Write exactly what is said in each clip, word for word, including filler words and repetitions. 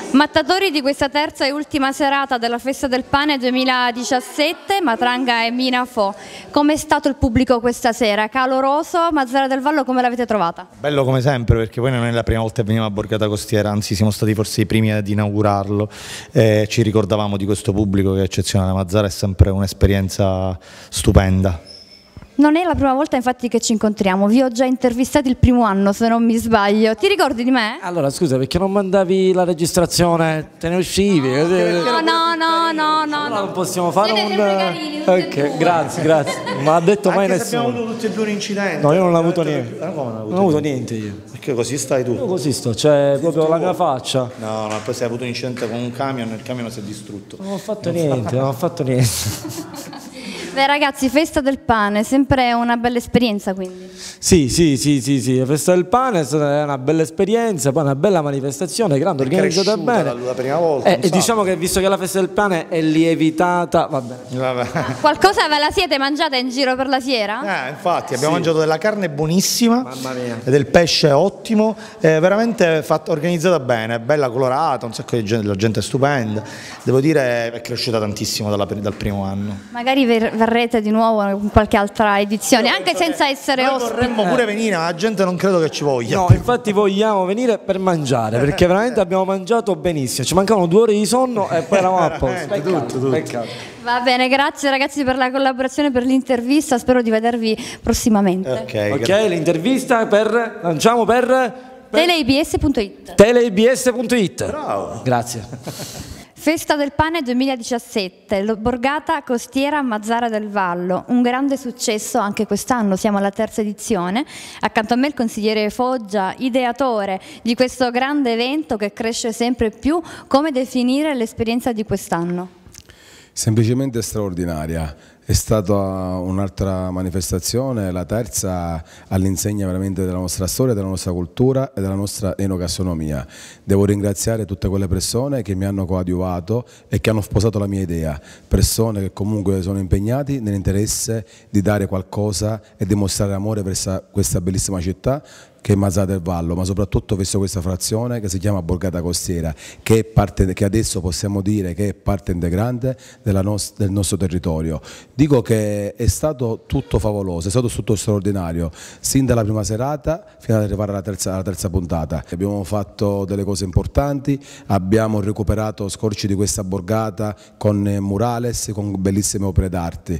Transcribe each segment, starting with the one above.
Mattatori di questa terza e ultima serata della Festa del Pane duemiladiciassette, Matranga e Minafò. Com'è stato il pubblico questa sera? Caloroso? Mazzara del Vallo come l'avete trovata? Bello come sempre, perché poi non è la prima volta che veniamo a Borgata Costiera, anzi siamo stati forse i primi ad inaugurarlo. Eh, ci ricordavamo di questo pubblico che è eccezionale. Mazzara è sempre un'esperienza stupenda. Non è la prima volta infatti che ci incontriamo, vi ho già intervistati il primo anno se non mi sbaglio. Ti ricordi di me? Allora scusa, perché non mandavi la registrazione? Te ne uscivi? No, no, no, no, no. Allora non possiamo fare Siete un... sempre carini, tutti e Ok, due. grazie, grazie. Non ha detto mai Anche se nessuno. abbiamo avuto tutti e due un incidente. No, io non ho avuto niente. Ah, come non hai avuto Non ho avuto niente? niente io. Perché così stai tu? Io così sto, cioè proprio la mia faccia. No, no, poi se hai avuto un incidente con un camion, il camion si è distrutto. Non ho fatto niente, non ho fatto niente. Beh ragazzi, Festa del Pane, sempre una bella esperienza quindi. Sì, sì, sì, sì, sì, la Festa del Pane è stata una bella esperienza, poi una bella manifestazione, grande, organizzata bene. La prima volta. Eh, e diciamo che visto che la Festa del Pane è lievitata, va bene. Vabbè. Qualcosa ve la siete mangiata in giro per la fiera? Eh, infatti abbiamo Sì. mangiato della carne buonissima, Mamma mia. e del pesce ottimo, eh, veramente fatta, organizzata bene, bella colorata, un sacco di gente, la gente è stupenda. Devo dire è cresciuta tantissimo dalla- dal primo anno. Magari ver- verrete di nuovo in qualche altra edizione, anche senza essere Noi ospiti. vorremmo pure venire, ma la gente non credo che ci voglia. No, infatti vogliamo venire per mangiare, perché veramente abbiamo mangiato benissimo, ci mancavano due ore di sonno e poi eravamo a posto. Veramente, Peccato, tutto, tutto. peccato. Va bene, grazie ragazzi per la collaborazione, per l'intervista, spero di vedervi prossimamente. Ok, Ok, grazie. l'intervista per, lanciamo per, per teleibs punto it. teleibs punto it. Bravo. Grazie. Festa del Pane duemiladiciassette, Lo- Borgata Costiera Mazzara del Vallo, un grande successo anche quest'anno, siamo alla terza edizione. Accanto a me il consigliere Foggia, ideatore di questo grande evento che cresce sempre più. Come definire l'esperienza di quest'anno? Semplicemente straordinaria, è stata un'altra manifestazione, la terza all'insegna veramente della nostra storia, della nostra cultura e della nostra enogastronomia. Devo ringraziare tutte quelle persone che mi hanno coadiuvato e che hanno sposato la mia idea, persone che comunque sono impegnati nell'interesse di dare qualcosa e dimostrare amore verso questa bellissima città che è Mazzara del Vallo, ma soprattutto verso questa frazione che si chiama Borgata Costiera, che, è parte, che adesso possiamo dire che è parte integrante della nos, del nostro territorio. Dico che è stato tutto favoloso, è stato tutto straordinario, sin dalla prima serata fino ad arrivare alla terza, alla terza puntata. Abbiamo fatto delle cose importanti, abbiamo recuperato scorci di questa borgata con murales, con bellissime opere d'arte,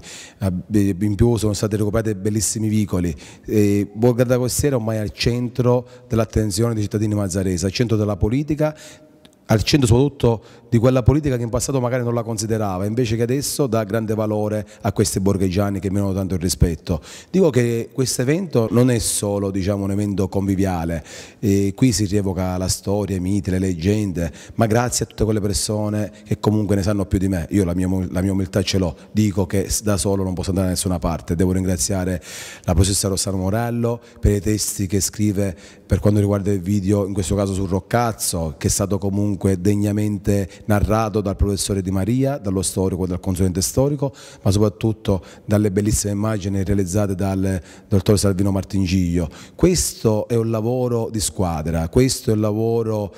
in più sono stati recuperati bellissimi vicoli. E Borgata Costiera ormai è al centro dell'attenzione dei cittadini mazzaresi, al centro della politica, al centro soprattutto di quella politica che in passato magari non la considerava, invece che adesso dà grande valore a questi borghigiani che mi hanno tanto il rispetto. Dico che questo evento non è solo, diciamo, un evento conviviale, e qui si rievoca la storia, i miti, le leggende, ma grazie a tutte quelle persone che comunque ne sanno più di me. Io la mia, la mia umiltà ce l'ho, dico che da solo non posso andare da nessuna parte. Devo ringraziare la professoressa Rossano Morello per i testi che scrive per quanto riguarda il video, in questo caso sul Roccazzo, che è stato comunque degnamente narrato dal professore Di Maria, dallo storico, dal consulente storico, ma soprattutto dalle bellissime immagini realizzate dal dottor Salvino Martingiglio. Questo è un lavoro di squadra, questo è un lavoro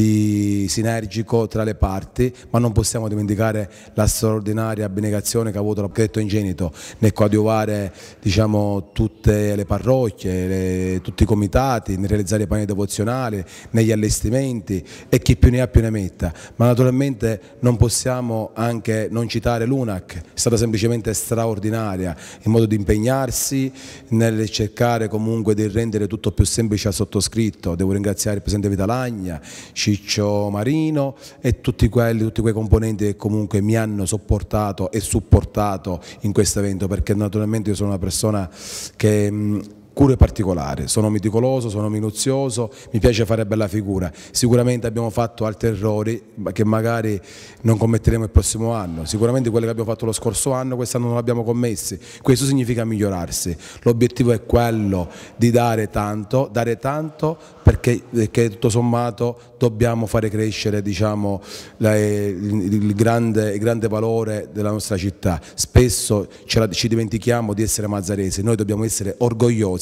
di sinergico tra le parti, ma non possiamo dimenticare la straordinaria abnegazione che ha avuto l'architetto ingenito nel coadiuvare, diciamo, tutte le parrocchie, le, tutti i comitati, nel realizzare i pani devozionali, negli allestimenti, e chi più ne ha più ne metta. Ma naturalmente non possiamo anche non citare l'U N A C, è stata semplicemente straordinaria in modo di impegnarsi nel cercare comunque di rendere tutto più semplice al sottoscritto. Devo ringraziare il presidente Vitalagna, Ciccio Marino e tutti quelli, tutti quei componenti che comunque mi hanno sopportato e supportato in questo evento, perché naturalmente io sono una persona che mh, cure particolari, sono meticoloso, sono minuzioso, mi piace fare bella figura. Sicuramente abbiamo fatto altri errori che magari non commetteremo il prossimo anno, sicuramente quelli che abbiamo fatto lo scorso anno quest'anno non li abbiamo commessi. Questo significa migliorarsi, l'obiettivo è quello di dare tanto, dare tanto perché, perché tutto sommato dobbiamo fare crescere, diciamo, la, il, il, grande, il grande valore della nostra città. Spesso ce la, ci dimentichiamo di essere mazzaresi, noi dobbiamo essere orgogliosi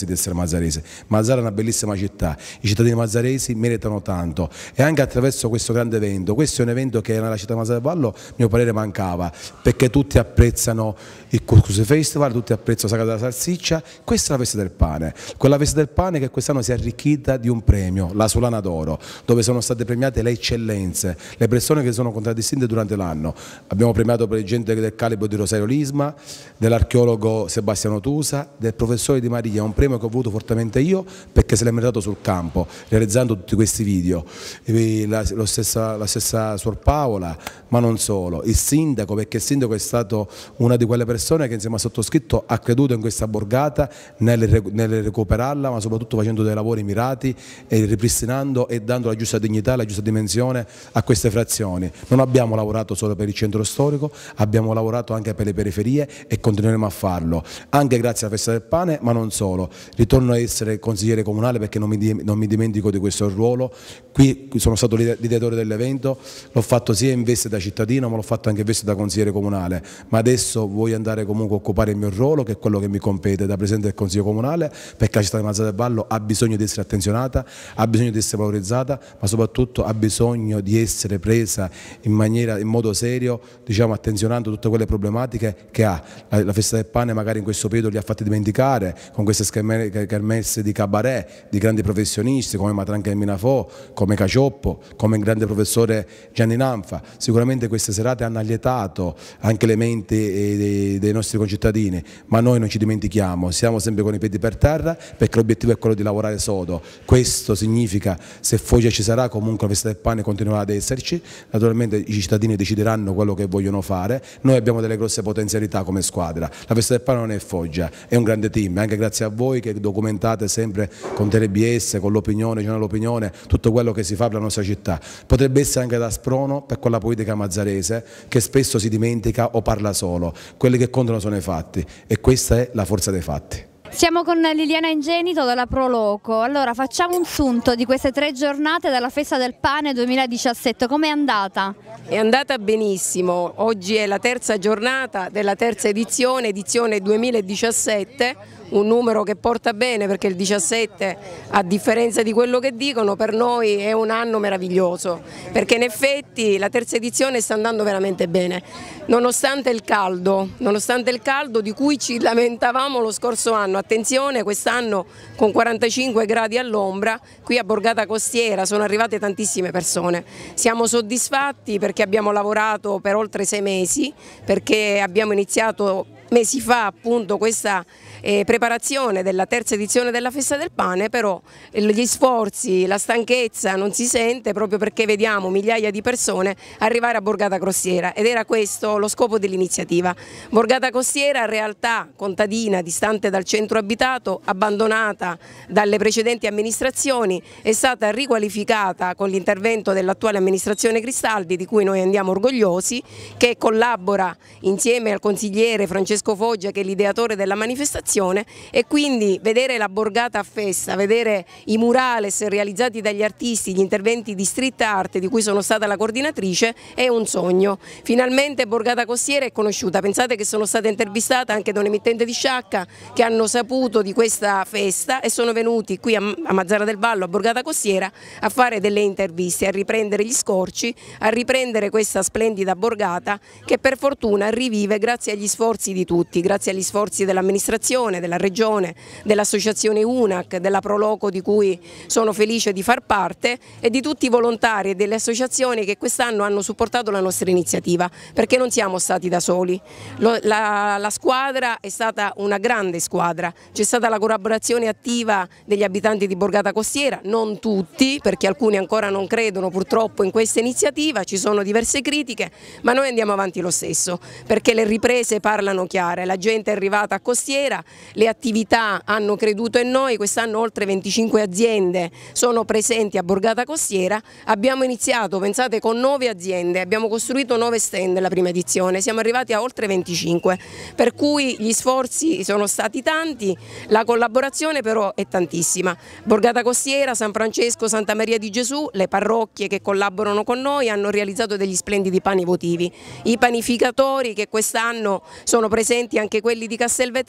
di essere mazzarese. Mazara è una bellissima città, i cittadini mazzaresi meritano tanto e anche attraverso questo grande evento. Questo è un evento che nella città di Mazara del Vallo, a mio parere, mancava, perché tutti apprezzano il Couscous Festival, tutti apprezzano Sagra della Salsiccia. Questa è la festa del pane, quella festa del pane che quest'anno si è arricchita di un premio, la Solana d'Oro, dove sono state premiate le eccellenze, le persone che sono contraddistinte durante l'anno. Abbiamo premiato per gente del calibro di Rosario Lisma, dell'archeologo Sebastiano Tusa, del professore Di Maria, un premio che ho voluto fortemente io perché se l'è meritato sul campo, realizzando tutti questi video. La, lo stessa, la stessa Suor Paola, ma non solo, il sindaco, perché il sindaco è stato una di quelle persone che insieme a sottoscritto ha creduto in questa borgata, nel, nel recuperarla, ma soprattutto facendo dei lavori mirati e ripristinando e dando la giusta dignità, la giusta dimensione a queste frazioni. Non abbiamo lavorato solo per il centro storico, abbiamo lavorato anche per le periferie e continueremo a farlo, anche grazie alla festa del pane, ma non solo. Ritorno a essere consigliere comunale perché non mi, non mi dimentico di questo ruolo. Qui sono stato l'ideatore dell'evento, l'ho fatto sia in veste da cittadino ma l'ho fatto anche in veste da consigliere comunale, ma adesso voglio andare comunque a occupare il mio ruolo, che è quello che mi compete da presidente del consiglio comunale, perché la città di Mazara del Vallo ha bisogno di essere attenzionata, ha bisogno di essere valorizzata, ma soprattutto ha bisogno di essere presa in, maniera, in modo serio, diciamo, attenzionando tutte quelle problematiche che ha. La, la festa del pane magari in questo periodo li ha fatti dimenticare con queste kermesse di cabaret, di grandi professionisti come Matranca e Minafò, come Cacioppo, come il grande professore Gianni Nanfa. Sicuramente queste serate hanno allietato anche le menti dei, dei nostri concittadini, ma noi non ci dimentichiamo, siamo sempre con i piedi per terra perché l'obiettivo è quello di lavorare sodo. Questo significa, se Foggia ci sarà, comunque la festa del pane continuerà ad esserci, naturalmente i cittadini decideranno quello che vogliono fare. Noi abbiamo delle grosse potenzialità come squadra, la festa del pane non è Foggia, è un grande team, anche grazie a voi che documentate sempre con TeleBS, con l'opinione, giornale l'opinione, tutto quello che si fa per la nostra città. Potrebbe essere anche da sprono per quella politica mazzarese che spesso si dimentica o parla solo, quelli che contano sono i fatti e questa è la forza dei fatti. Siamo con Liliana Ingenito della Proloco. Allora facciamo un sunto di queste tre giornate della Festa del Pane duemiladiciassette, com'è andata? È andata benissimo, oggi è la terza giornata della terza edizione, edizione duemiladiciassette, un numero che porta bene perché il diciassette, a differenza di quello che dicono, per noi è un anno meraviglioso, perché in effetti la terza edizione sta andando veramente bene, nonostante il caldo, nonostante il caldo di cui ci lamentavamo lo scorso anno. Attenzione, quest'anno con quarantacinque gradi all'ombra, qui a Borgata Costiera sono arrivate tantissime persone. Siamo soddisfatti perché abbiamo lavorato per oltre sei mesi, perché abbiamo iniziato mesi fa appunto questa eh, preparazione della terza edizione della Festa del Pane, però gli sforzi, la stanchezza non si sente proprio perché vediamo migliaia di persone arrivare a Borgata Costiera ed era questo lo scopo dell'iniziativa. Borgata Costiera, realtà contadina distante dal centro abitato, abbandonata dalle precedenti amministrazioni, è stata riqualificata con l'intervento dell'attuale amministrazione Cristaldi, di cui noi andiamo orgogliosi, che collabora insieme al consigliere Francesco Foggia, che è l'ideatore della manifestazione, e quindi vedere la borgata a festa, vedere i murales realizzati dagli artisti, gli interventi di street art di cui sono stata la coordinatrice, è un sogno. Finalmente Borgata Costiera è conosciuta. Pensate che sono stata intervistata anche da un emittente di Sciacca che hanno saputo di questa festa e sono venuti qui a Mazara del Vallo, a Borgata Costiera, a fare delle interviste, a riprendere gli scorci, a riprendere questa splendida borgata che per fortuna rivive grazie agli sforzi di tutti, grazie agli sforzi dell'amministrazione, della regione, dell'associazione U N A C, della Proloco di cui sono felice di far parte, e di tutti i volontari e delle associazioni che quest'anno hanno supportato la nostra iniziativa, perché non siamo stati da soli. Lo, la, la squadra è stata una grande squadra, c'è stata la collaborazione attiva degli abitanti di Borgata Costiera, non tutti, perché alcuni ancora non credono purtroppo in questa iniziativa, ci sono diverse critiche, ma noi andiamo avanti lo stesso, perché le riprese parlano chiare, la gente è arrivata a Costiera, le attività hanno creduto in noi, quest'anno oltre venticinque aziende sono presenti a Borgata Costiera, abbiamo iniziato, pensate, con nove aziende, abbiamo costruito nove stand nella prima edizione, siamo arrivati a oltre venticinque, per cui gli sforzi sono stati tanti, la collaborazione però è tantissima. Borgata Costiera, San Francesco, Santa Maria di Gesù, le parrocchie che collaborano con noi hanno realizzato degli splendidi pani votivi, i panificatori che quest'anno sono presenti, anche quelli di Castelvetrano,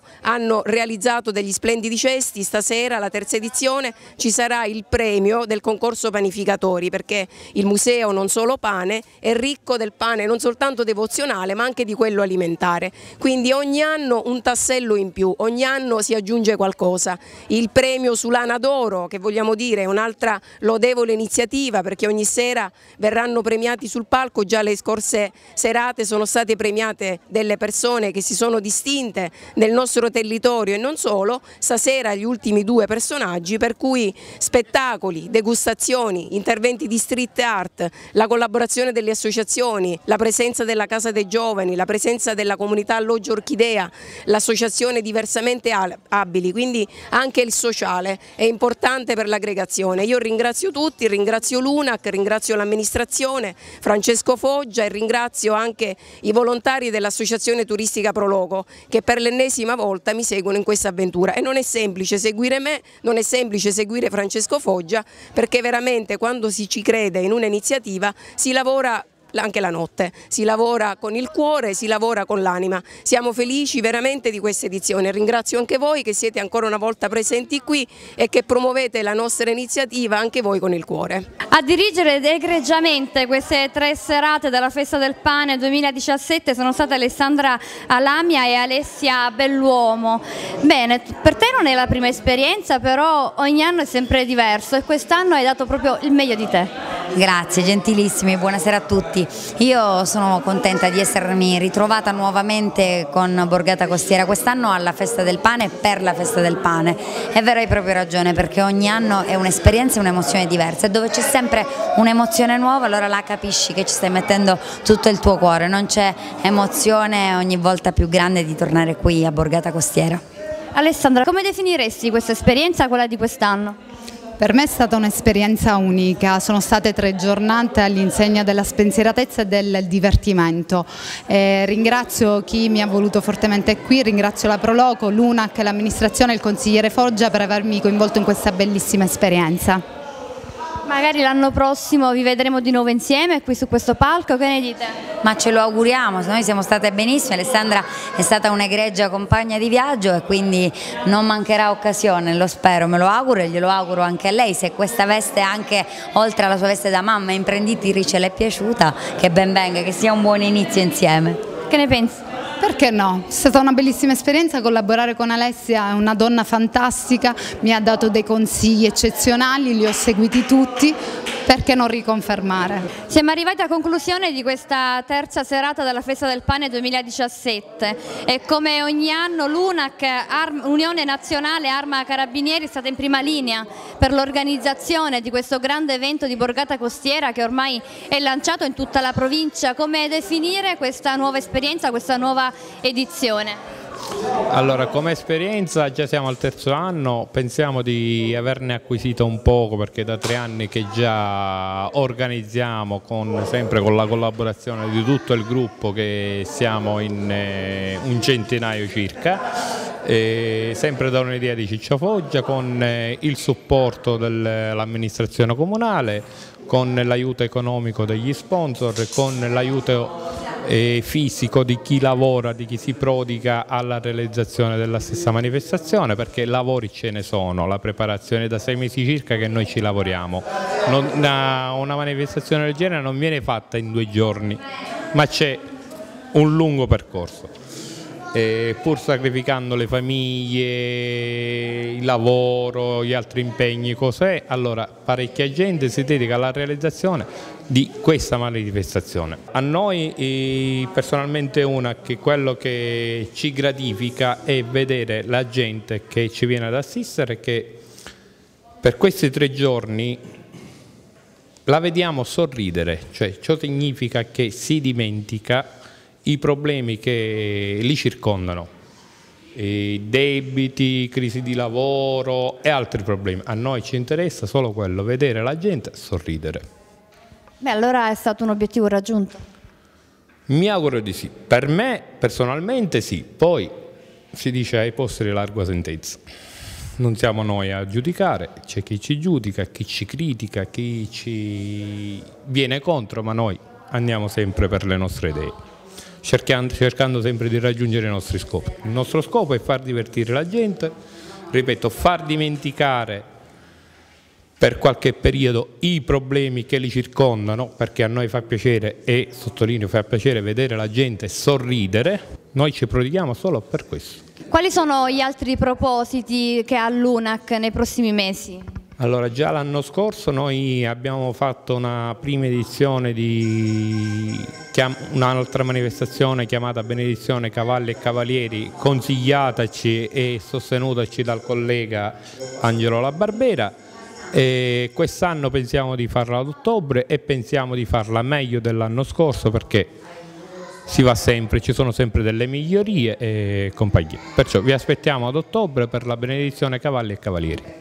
hanno realizzato degli splendidi cesti. Stasera, la terza edizione, ci sarà il premio del concorso panificatori, perché il museo Non Solo Pane è ricco del pane non soltanto devozionale ma anche di quello alimentare, quindi ogni anno un tassello in più, ogni anno si aggiunge qualcosa. Il premio Sulana d'Oro, che vogliamo dire è un'altra lodevole iniziativa, perché ogni sera verranno premiati sul palco, già le scorse serate sono state premiate delle persone che si sono distinte nel nostro territorio e non solo, stasera gli ultimi due personaggi, per cui spettacoli, degustazioni, interventi di street art, la collaborazione delle associazioni, la presenza della Casa dei Giovani, la presenza della comunità Alloggio Orchidea, l'associazione Diversamente Abili, quindi anche il sociale è importante per l'aggregazione. Io ringrazio tutti, ringrazio l'UNAC, ringrazio l'amministrazione, Francesco Foggia, e ringrazio anche i volontari dell'Associazione Turistica Proloco che per l'ennesima volta mi seguono in questa avventura. E non è semplice seguire me, non è semplice seguire Francesco Foggia, perché veramente quando si ci crede in un'iniziativa si lavora anche la notte, si lavora con il cuore, si lavora con l'anima. Siamo felici veramente di questa edizione, ringrazio anche voi che siete ancora una volta presenti qui e che promuovete la nostra iniziativa anche voi con il cuore. A dirigere egregiamente queste tre serate della Festa del Pane duemiladiciassette sono state Alessandra Alamia e Alessia Belluomo. Bene, per te non è la prima esperienza, però ogni anno è sempre diverso e quest'anno hai dato proprio il meglio di te. Grazie, gentilissimi, buonasera a tutti. Io sono contenta di essermi ritrovata nuovamente con Borgata Costiera quest'anno alla Festa del Pane, per la Festa del Pane. È vero, hai proprio ragione, perché ogni anno è un'esperienza e un'emozione diversa, e dove c'è sempre un'emozione nuova allora la capisci che ci stai mettendo tutto il tuo cuore, non c'è emozione ogni volta più grande di tornare qui a Borgata Costiera. Alessandra, come definiresti questa esperienza, quella di quest'anno? Per me è stata un'esperienza unica, sono state tre giornate all'insegna della spensieratezza e del divertimento. Eh, ringrazio chi mi ha voluto fortemente qui, ringrazio la Proloco, l'UNAC, l'amministrazione e il consigliere Foggia per avermi coinvolto in questa bellissima esperienza. Magari l'anno prossimo vi vedremo di nuovo insieme qui su questo palco, che ne dite? Ma ce lo auguriamo, noi siamo state benissime, Alessandra è stata un'egregia compagna di viaggio e quindi non mancherà occasione, lo spero, me lo auguro e glielo auguro anche a lei. Se questa veste, anche oltre alla sua veste da mamma imprenditrice, le è piaciuta, che ben venga, che sia un buon inizio insieme. Che ne pensi? Perché no? È stata una bellissima esperienza, collaborare con Alessia, è una donna fantastica, mi ha dato dei consigli eccezionali, li ho seguiti tutti, perché non riconfermare? Siamo arrivati a conclusione di questa terza serata della Festa del Pane duemiladiciassette e come ogni anno l'UNAC, Unione Nazionale Arma Carabinieri, è stata in prima linea per l'organizzazione di questo grande evento di Borgata Costiera che ormai è lanciato in tutta la provincia. Come definire questa nuova esperienza, questa nuova edizione? Allora, come esperienza già siamo al terzo anno, pensiamo di averne acquisito un poco perché da tre anni che già organizziamo con, sempre con la collaborazione di tutto il gruppo, che siamo in eh, un centinaio circa, e sempre da un'idea di Ciccio Foggia, con eh, il supporto dell'amministrazione comunale, con l'aiuto economico degli sponsor, con l'aiuto E fisico di chi lavora, di chi si prodiga alla realizzazione della stessa manifestazione, perché lavori ce ne sono, la preparazione da sei mesi circa che noi ci lavoriamo. Non, una, una manifestazione del genere non viene fatta in due giorni, ma c'è un lungo percorso. E pur sacrificando le famiglie, il lavoro, gli altri impegni, cos'è, allora parecchia gente si dedica alla realizzazione di questa manifestazione. A noi personalmente una che quello che ci gratifica è vedere la gente che ci viene ad assistere, che per questi tre giorni la vediamo sorridere, cioè ciò significa che si dimentica i problemi che li circondano, i debiti, crisi di lavoro e altri problemi. A noi ci interessa solo quello, vedere la gente sorridere. Beh, allora è stato un obiettivo raggiunto? Mi auguro di sì. Per me personalmente sì, poi si dice ai posteri larga sentenza. Non siamo noi a giudicare, c'è chi ci giudica, chi ci critica, chi ci viene contro, ma noi andiamo sempre per le nostre idee. cercando, cercando sempre di raggiungere i nostri scopi. Il nostro scopo è far divertire la gente, ripeto, far dimenticare per qualche periodo i problemi che li circondano, perché a noi fa piacere, e sottolineo fa piacere, vedere la gente sorridere. Noi ci prodighiamo solo per questo. Quali sono gli altri propositi che ha l'U N A C nei prossimi mesi? Allora, già l'anno scorso noi abbiamo fatto una prima edizione di un'altra manifestazione chiamata Benedizione Cavalli e Cavalieri, consigliataci e sostenutaci dal collega Angelo La Barbera. Quest'anno pensiamo di farla ad ottobre e pensiamo di farla meglio dell'anno scorso, perché si va sempre, ci sono sempre delle migliorie e compagnia. Perciò vi aspettiamo ad ottobre per la Benedizione Cavalli e Cavalieri.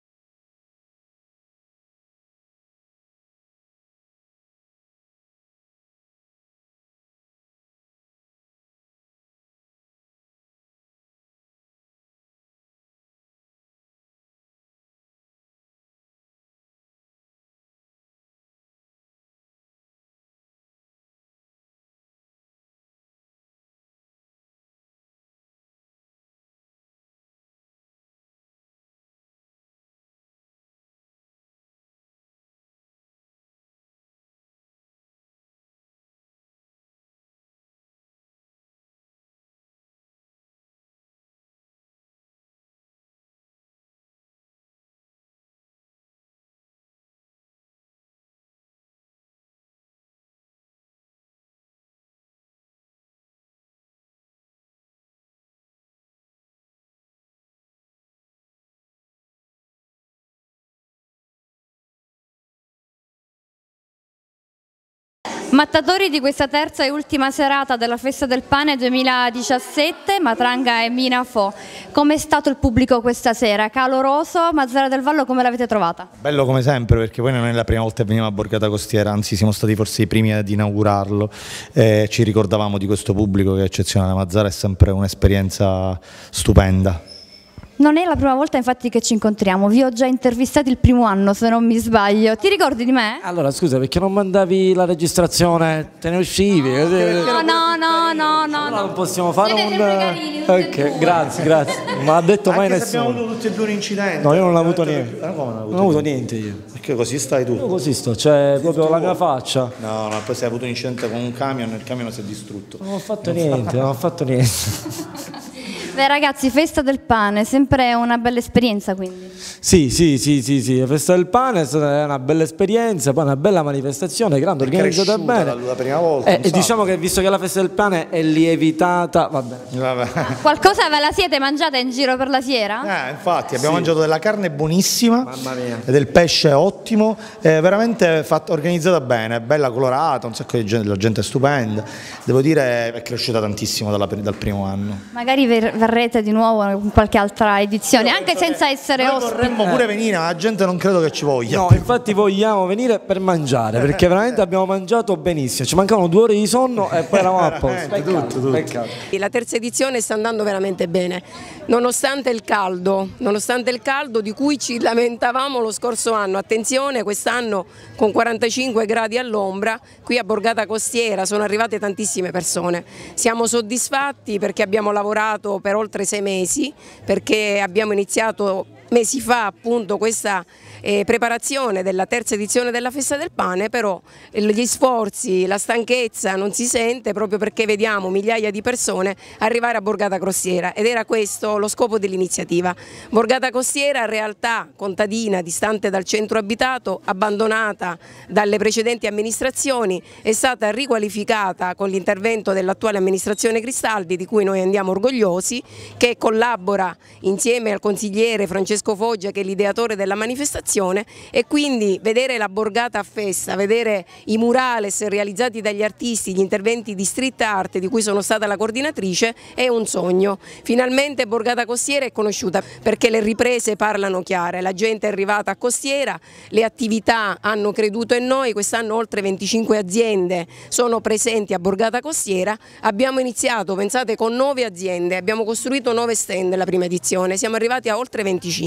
Mattatori di questa terza e ultima serata della Festa del Pane duemiladiciassette, Matranga e Minafò. Com'è stato il pubblico questa sera? Caloroso? Mazzara del Vallo come l'avete trovata? Bello come sempre, perché poi non è la prima volta che veniamo a Borgata Costiera, anzi siamo stati forse i primi ad inaugurarlo. Eh, ci ricordavamo di questo pubblico che è eccezionale. Mazzara è sempre un'esperienza stupenda. Non è la prima volta infatti che ci incontriamo, vi ho già intervistati il primo anno se non mi sbaglio. Ti ricordi di me? Allora scusa, perché non mandavi la registrazione? Te ne uscivi? No, no, no, no, no. Allora non possiamo fare Siete un... sempre carini, tutti e Ok, due. grazie, grazie. Non ha detto mai Anche se nessuno. abbiamo avuto tutti e due un incidente. No, io non ho avuto niente. Ah, come non hai avuto Non ho avuto niente? niente io. Perché così stai tu? Io così sto, cioè proprio la mia faccia. No, no, poi se hai avuto un incidente con un camion, il camion si è distrutto. Non ho fatto niente, non ho fatto niente. Beh ragazzi, Festa del Pane, sempre una bella esperienza quindi. Sì, sì, sì, sì, sì, la Festa del Pane è stata una bella esperienza, poi una bella manifestazione, grande, organizzata bene. La prima volta. Eh, e diciamo che visto che la Festa del Pane è lievitata, va bene. Vabbè. Qualcosa ve la siete mangiata in giro per la fiera? Eh, infatti abbiamo Sì. mangiato della carne buonissima, Mamma mia. e del pesce ottimo, eh, veramente fatta, organizzata bene, bella colorata, un sacco di gente, la gente è stupenda. Devo dire è cresciuta tantissimo dalla- dal primo anno. Magari ver- verrete di nuovo in qualche altra edizione, anche senza essere Noi ospiti. vorremmo pure venire, ma la gente non credo che ci voglia. No, infatti vogliamo venire per mangiare, perché veramente abbiamo mangiato benissimo, ci mancavano due ore di sonno e poi eravamo a posto. Veramente, Peccato, tutto, tutto. peccato. La terza edizione sta andando veramente bene, nonostante il caldo, nonostante il caldo di cui ci lamentavamo lo scorso anno. Attenzione, quest'anno con quarantacinque gradi all'ombra, qui a Borgata Costiera sono arrivate tantissime persone. Siamo soddisfatti perché abbiamo lavorato per oltre sei mesi, perché abbiamo iniziato mesi fa appunto questa eh, preparazione della terza edizione della Festa del Pane, però eh, gli sforzi, la stanchezza non si sente proprio perché vediamo migliaia di persone arrivare a Borgata Costiera ed era questo lo scopo dell'iniziativa. Borgata Costiera, realtà contadina distante dal centro abitato, abbandonata dalle precedenti amministrazioni, è stata riqualificata con l'intervento dell'attuale amministrazione Cristaldi, di cui noi andiamo orgogliosi, che collabora insieme al consigliere Francesco Foggia, che è l'ideatore della manifestazione, e quindi vedere la borgata a festa, vedere i murales realizzati dagli artisti, gli interventi di street art di cui sono stata la coordinatrice è un sogno. Finalmente Borgata Costiera è conosciuta perché le riprese parlano chiare, la gente è arrivata a Costiera, le attività hanno creduto in noi, quest'anno oltre venticinque aziende sono presenti a Borgata Costiera, abbiamo iniziato, pensate, con nove aziende, abbiamo costruito nove stand la prima edizione, siamo arrivati a oltre venticinque.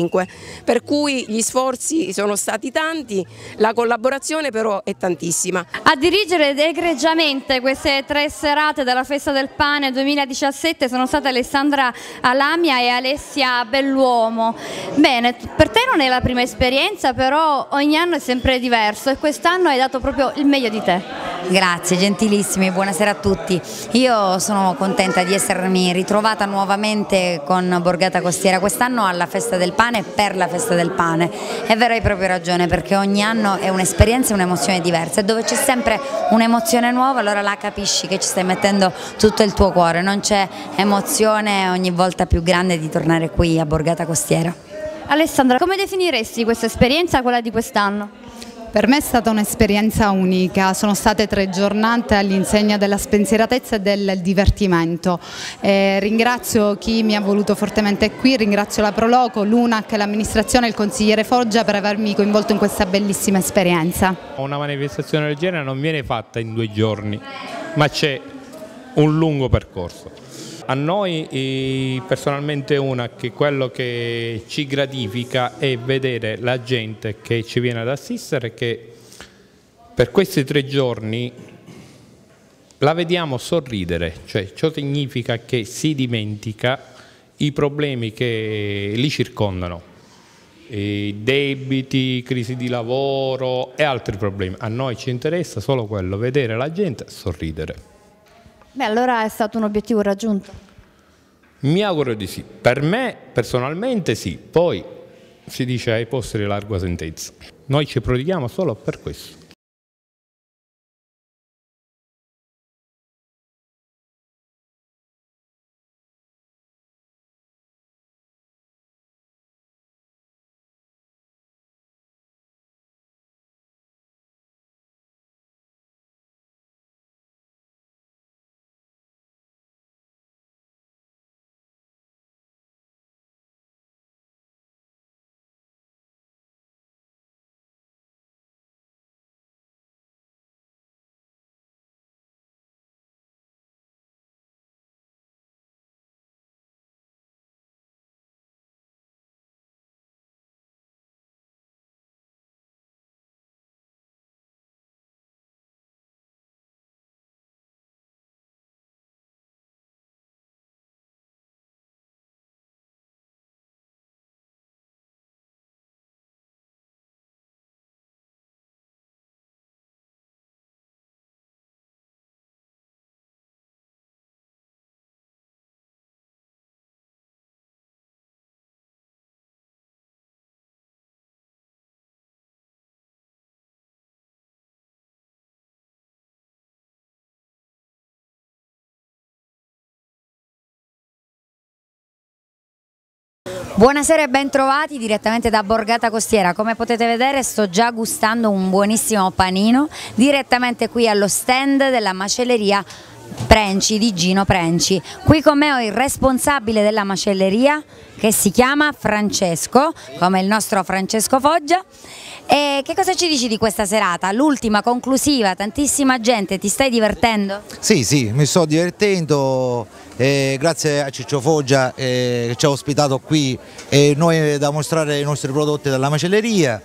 duemilaventicinque, per cui gli sforzi sono stati tanti, la collaborazione però è tantissima. A dirigere egregiamente queste tre serate della Festa del Pane duemiladiciassette sono state Alessandra Alamia e Alessia Belluomo. Bene, per te non è la prima esperienza, però ogni anno è sempre diverso e quest'anno hai dato proprio il meglio di te. Grazie, gentilissimi, buonasera a tutti. Io sono contenta di essermi ritrovata nuovamente con Borgata Costiera quest'anno alla Festa del Pane per la Festa del Pane. È vero, hai proprio ragione, perché ogni anno è un'esperienza e un'emozione diversa e dove c'è sempre un'emozione nuova allora la capisci che ci stai mettendo tutto il tuo cuore, non c'è emozione ogni volta più grande di tornare qui a Borgata Costiera. Alessandra, come definiresti questa esperienza, quella di quest'anno? Per me è stata un'esperienza unica, sono state tre giornate all'insegna della spensieratezza e del divertimento. Eh, ringrazio chi mi ha voluto fortemente qui, ringrazio la Proloco, l'U N A C, l'amministrazione e il consigliere Foggia per avermi coinvolto in questa bellissima esperienza. Una manifestazione del genere non viene fatta in due giorni, ma c'è un lungo percorso. A noi personalmente una che quello che ci gratifica è vedere la gente che ci viene ad assistere, che per questi tre giorni la vediamo sorridere, cioè ciò significa che si dimentica i problemi che li circondano, i debiti, crisi di lavoro e altri problemi. A noi ci interessa solo quello, vedere la gente sorridere. Beh, allora è stato un obiettivo raggiunto. Mi auguro di sì. Per me personalmente sì, poi si dice ai posteri larga sentenza. Noi ci prodighiamo solo per questo. Buonasera e ben trovati direttamente da Borgata Costiera. Come potete vedere sto già gustando un buonissimo panino direttamente qui allo stand della macelleria Prenci di Gino Prenci. Qui con me ho il responsabile della macelleria che si chiama Francesco, come il nostro Francesco Foggia. E che cosa ci dici di questa serata? L'ultima, conclusiva, tantissima gente, ti stai divertendo? Sì, sì, mi sto divertendo, eh, grazie a Ciccio Foggia eh, che ci ha ospitato qui e noi da mostrare i nostri prodotti dalla macelleria.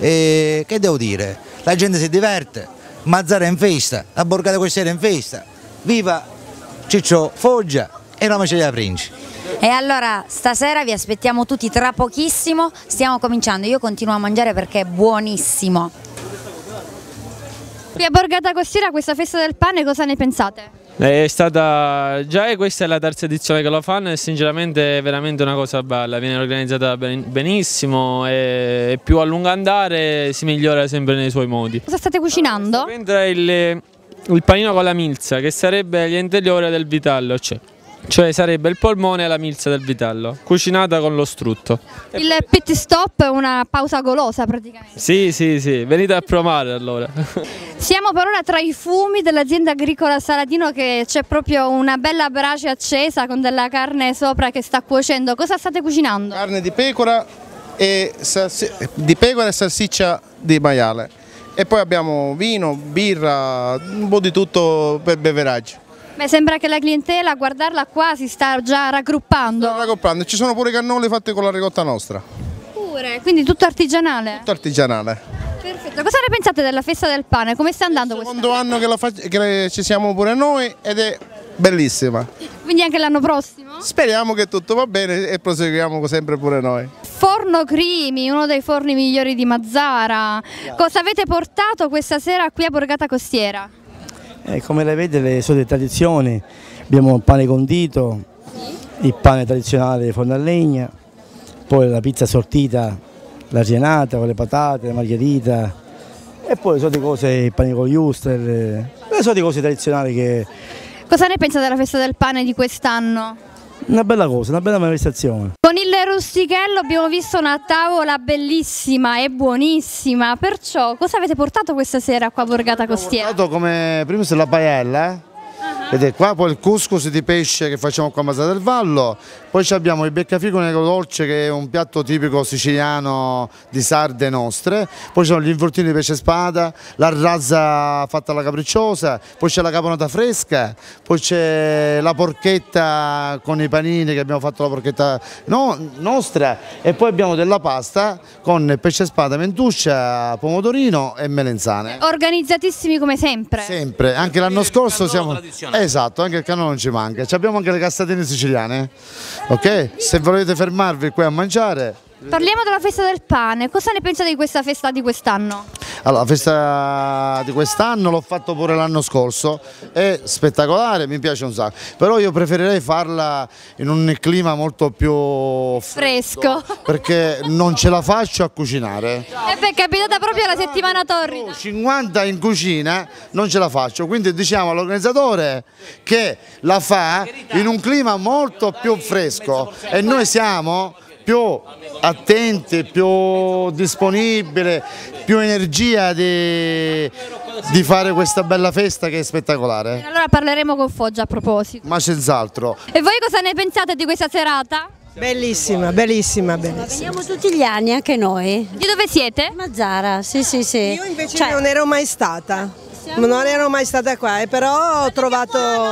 E che devo dire? La gente si diverte, Mazzara è in festa, la Borgata Costiera è in festa, viva Ciccio Foggia e la macelleria Prenci. E allora stasera vi aspettiamo tutti tra pochissimo, stiamo cominciando, io continuo a mangiare perché è buonissimo. Qui a Borgata Costiera questa festa del pane cosa ne pensate? È stata, già questa è la terza edizione che lo fanno e sinceramente è veramente una cosa bella, viene organizzata benissimo e più a lungo andare si migliora sempre nei suoi modi. Cosa state cucinando? Il, il panino con la milza che sarebbe l'interiore del vitello, cioè. Cioè sarebbe il polmone e la milza del vitello, cucinata con lo strutto. Il pit stop è una pausa golosa praticamente. Sì, sì, sì, venite a provare allora. Siamo per ora tra i fumi dell'azienda agricola Saladino, che c'è proprio una bella brace accesa con della carne sopra che sta cuocendo. Cosa state cucinando? Carne di pecora e, di pecora e salsiccia di maiale. E poi abbiamo vino, birra, un po' di tutto per beveraggi. Beh, sembra che la clientela a guardarla qua si sta già raggruppando. Sta raggruppando, ci sono pure i cannoli fatti con la ricotta nostra. Sempre, quindi tutto artigianale? Tutto artigianale. Perfetto, cosa ne pensate della festa del pane? Come sta andando questa? Secondo anno che, la fa- che ci siamo pure noi ed è bellissima. Quindi anche l'anno prossimo? Speriamo che tutto va bene e proseguiamo sempre pure noi. Forno Crimi, uno dei forni migliori di Mazara. Cosa avete portato questa sera qui a Borgata Costiera? Eh, come le vede, le solite tradizioni, abbiamo il pane condito, il pane tradizionale forno a legna, poi la pizza sortita, la genata con le patate, la margherita e poi le solite cose, il pane con gli wuster, le solite cose tradizionali che... Cosa ne pensa della festa del pane di quest'anno? Una bella cosa, una bella manifestazione. Con il Rustichello abbiamo visto una tavola bellissima e buonissima, perciò cosa avete portato questa sera qua a Borgata Costiera? Abbiamo portato come prima la paella, eh? Vedete qua, poi il couscous di pesce che facciamo qua a Mazara del Vallo, poi abbiamo il beccafico negro dolce che è un piatto tipico siciliano di sarde nostre, poi ci sono gli involtini di pesce spada, la razza fatta alla capricciosa, poi c'è la caponata fresca, poi c'è la porchetta con i panini che abbiamo fatto la porchetta no, nostra e poi abbiamo della pasta con pesce spada, mentuscia, pomodorino e melenzane. Organizzatissimi come sempre? Sempre, anche l'anno scorso siamo... Esatto, anche il cannolo non ci manca. Ci abbiamo anche le castatine siciliane, ok? Se volete fermarvi qui a mangiare. Parliamo della festa del pane, cosa ne pensate di questa festa di quest'anno? Allora, la festa di quest'anno l'ho fatto pure l'anno scorso, è spettacolare, mi piace un sacco, però io preferirei farla in un clima molto più fresco, perché non ce la faccio a cucinare. E beh, è capitata proprio la settimana torrida. cinquanta in cucina non ce la faccio, quindi diciamo all'organizzatore che la fa in un clima molto più fresco e noi siamo più attenti, più disponibili, più energia di, di fare questa bella festa che è spettacolare. Allora parleremo con Foggia a proposito. Ma senz'altro. E voi cosa ne pensate di questa serata? Bellissima, bellissima, bellissima. Veniamo tutti gli anni, anche noi. Di dove siete? Mazara, sì sì sì. Io invece cioè, non ero mai stata. Non ero mai stata qua, però ho trovato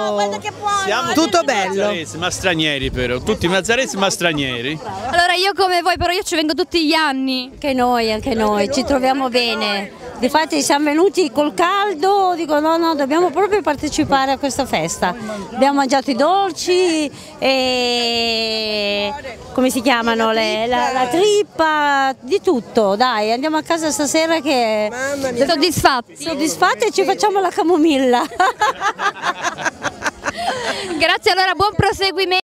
Siamo tutto bello. Ma stranieri però, tutti mazzaresi ma stranieri. Allora io come voi, però io ci vengo tutti gli anni. Anche noi, anche noi, ci troviamo bene. Difatti siamo venuti col caldo, dico no no, dobbiamo proprio partecipare a questa festa. Abbiamo mangiato i dolci e come si chiamano, le, la, la trippa, di tutto, dai, andiamo a casa stasera che soddisfatti. Soddisfatti e ci facciamo la camomilla. Grazie, allora buon proseguimento.